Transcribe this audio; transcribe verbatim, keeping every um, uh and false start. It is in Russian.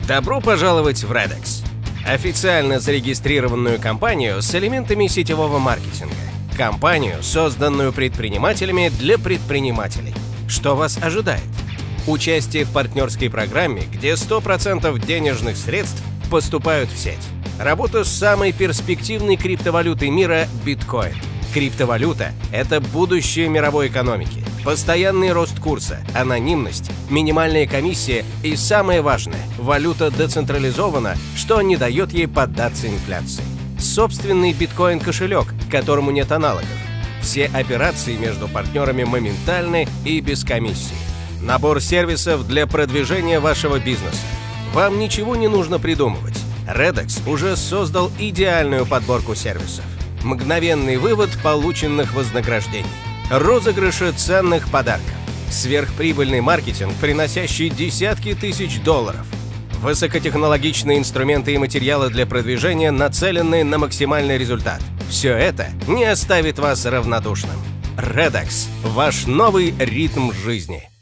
Добро пожаловать в Redx, официально зарегистрированную компанию с элементами сетевого маркетинга. Компанию, созданную предпринимателями для предпринимателей. Что вас ожидает? Участие в партнерской программе, где сто процентов денежных средств поступают в сеть. Работа с самой перспективной криптовалютой мира – биткоин. Криптовалюта – это будущее мировой экономики. Постоянный рост курса, анонимность, минимальная комиссия и, самое важное, валюта децентрализована, что не дает ей поддаться инфляции. Собственный биткоин-кошелек, которому нет аналогов. Все операции между партнерами моментальны и без комиссии. Набор сервисов для продвижения вашего бизнеса. Вам ничего не нужно придумывать. Redx уже создал идеальную подборку сервисов. Мгновенный вывод полученных вознаграждений. Розыгрыши ценных подарков. Сверхприбыльный маркетинг, приносящий десятки тысяч долларов. Высокотехнологичные инструменты и материалы для продвижения, нацеленные на максимальный результат. Все это не оставит вас равнодушным. Redx – ваш новый ритм жизни.